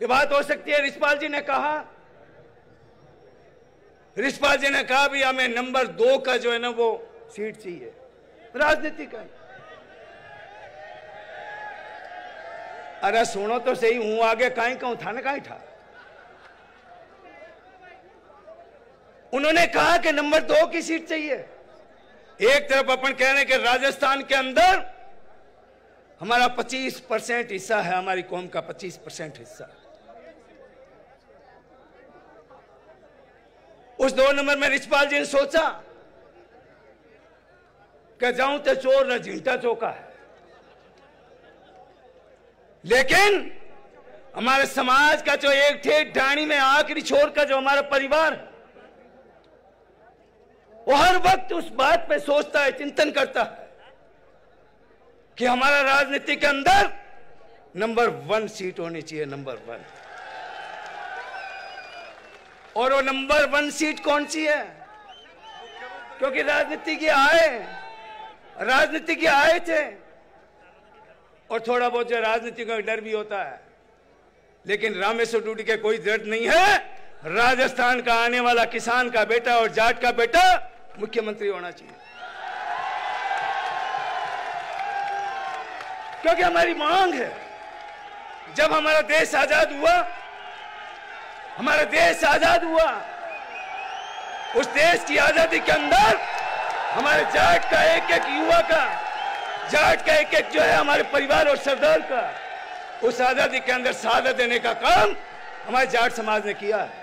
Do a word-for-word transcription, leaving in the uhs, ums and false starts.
ये बात हो सकती है। रिछपाल जी ने कहा रिछपाल जी ने कहा भी हमें नंबर दो का जो है ना वो सीट चाहिए। राजनीति का अरे सुनो तो सही, हूं आगे काई कहूं था ना काई था। उन्होंने कहा कि नंबर दो की सीट चाहिए। एक तरफ अपन कह रहे हैं कि राजस्थान के अंदर हमारा पच्चीस परसेंट हिस्सा है, हमारी कौम का पच्चीस परसेंट हिस्सा। उस दो नंबर में रिछपाल जी ने सोचा कि जाऊं तो चोर न झींटा चौका है, लेकिन हमारे समाज का जो एक ठेठ ढाणी में आखिरी छोर का जो हमारा परिवार, वो हर वक्त उस बात पे सोचता है, चिंतन करता है कि हमारा राजनीति के अंदर नंबर वन सीट होनी चाहिए, नंबर वन। और वो नंबर वन सीट कौन सी है? क्योंकि राजनीति की आए राजनीति की आए थे और थोड़ा बहुत जो राजनीति का डर भी होता है, लेकिन रामेश्वर डूडी के कोई डर नहीं है। राजस्थान का आने वाला किसान का बेटा और जाट का बेटा मुख्यमंत्री होना चाहिए, क्योंकि हमारी मांग है। जब हमारा देश आजाद हुआ हमारा देश आजाद हुआ उस देश की आजादी के अंदर हमारे जाट का एक एक युवा का, जाट का एक एक जो है हमारे परिवार और सरदार का, उस आजादी के अंदर शहादत देने का काम हमारे जाट समाज ने किया है।